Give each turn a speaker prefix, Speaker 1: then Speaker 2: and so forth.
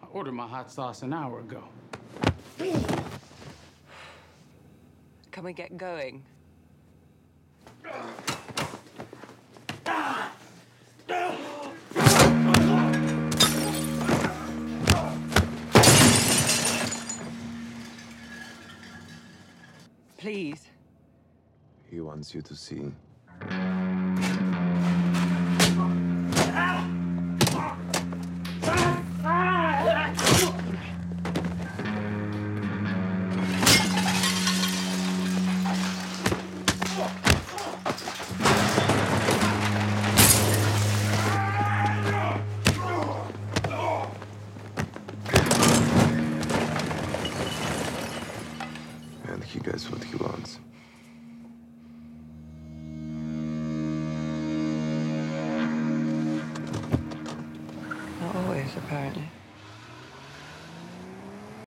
Speaker 1: ordered my hot sauce an hour ago.
Speaker 2: Can we get going? Please.
Speaker 3: He wants you to see. And he gets what he wants.
Speaker 2: Not always, apparently.